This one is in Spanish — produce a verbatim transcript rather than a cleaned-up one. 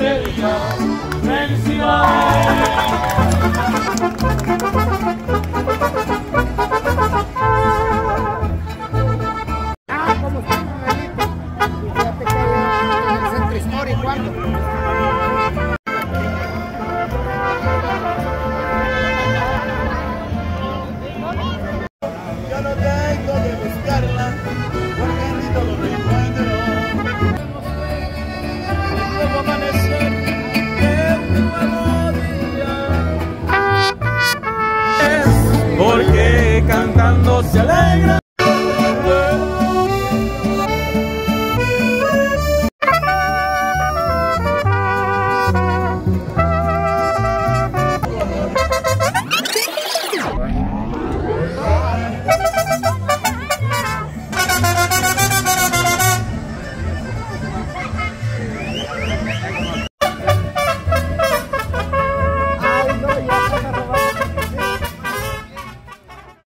ese día. Felicidades. Ah, ¿cómo está, Manuelito? Fíjate que hay en el centro histórico, ¿cuándo? Yo no tengo que buscarla, porque ni todo lo encuentro. Luego amanecer de un nuevo día. Es porque cantando se alegra. Thank you.